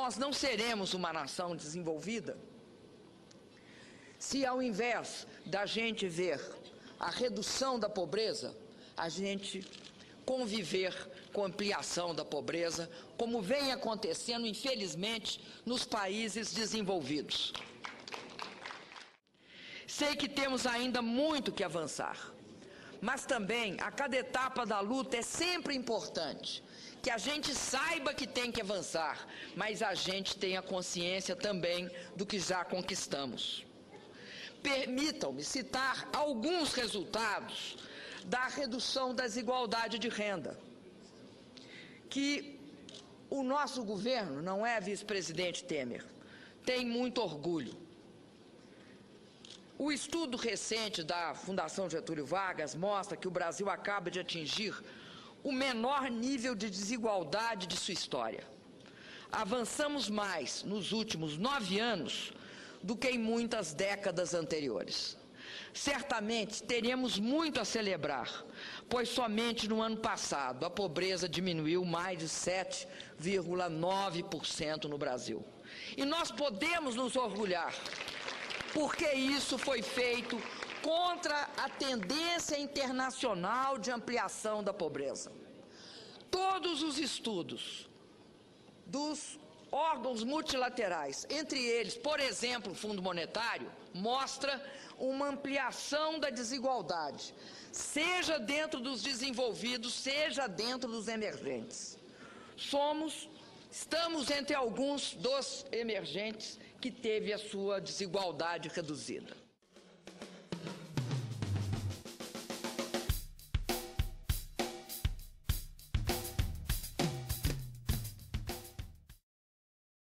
nós não seremos uma nação desenvolvida se, ao invés da gente ver a redução da pobreza, a gente conviver com a ampliação da pobreza, como vem acontecendo, infelizmente, nos países desenvolvidos. Sei que temos ainda muito que avançar, mas também a cada etapa da luta é sempre importante que a gente saiba que tem que avançar, mas a gente tenha consciência também do que já conquistamos. Permitam-me citar alguns resultados da redução da desigualdade de renda, que o nosso governo, não é, vice-presidente Temer, tem muito orgulho. O estudo recente da Fundação Getúlio Vargas mostra que o Brasil acaba de atingir o menor nível de desigualdade de sua história. Avançamos mais nos últimos 9 anos do que em muitas décadas anteriores. Certamente teremos muito a celebrar, pois somente no ano passado a pobreza diminuiu mais de 7,9% no Brasil. E nós podemos nos orgulhar, porque isso foi feito contra a tendência internacional de ampliação da pobreza. Todos os estudos dos órgãos multilaterais, entre eles, por exemplo, o Fundo Monetário, mostra uma ampliação da desigualdade, seja dentro dos desenvolvidos, seja dentro dos emergentes. Estamos entre alguns dos emergentes que teve a sua desigualdade reduzida.